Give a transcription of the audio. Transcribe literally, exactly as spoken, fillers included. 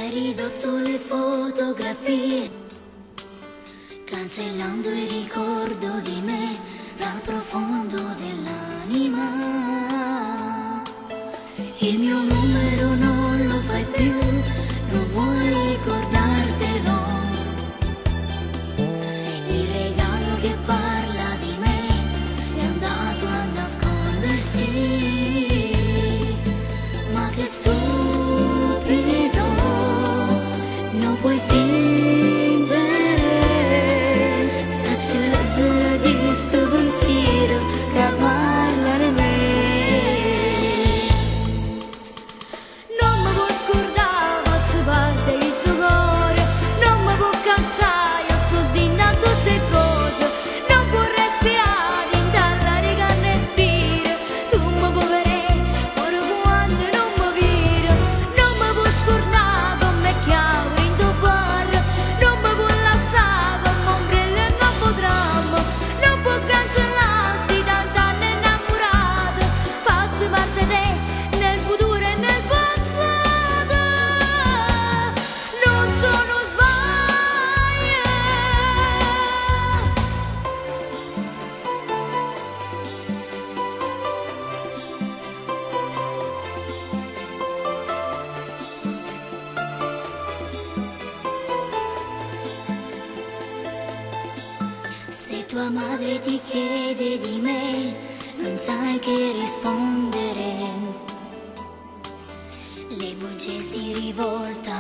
hai ridotto le fotografie, cancellando il ricordo di me dal profondo dell'anima. Il mio numero non lo fai più, non vuoi ricordartelo. Il regalo che parla di me è andato a nascondersi. Ma che stupido, non puoi fingere, se c'è leggere di sto pensiero che parla di me. Non mi può scordare, faccio parte di sto cuore, non mi può cancellare, io sto dinna a tutte cose, non può respirare, in dall'aria che respiro, tu mi puoi vedere, pure quando non mi vedo, non mi può scordare come chiave in tuo bar, non mi può lasciare come ombrello e non potremmo, non può cancellarti tant'anni innamorato, faccio parte di te nel futuro e nel passato, non sono sbagli. Se tua madre ti chiede di me, non sai che rispondere. Le bugie si rivoltano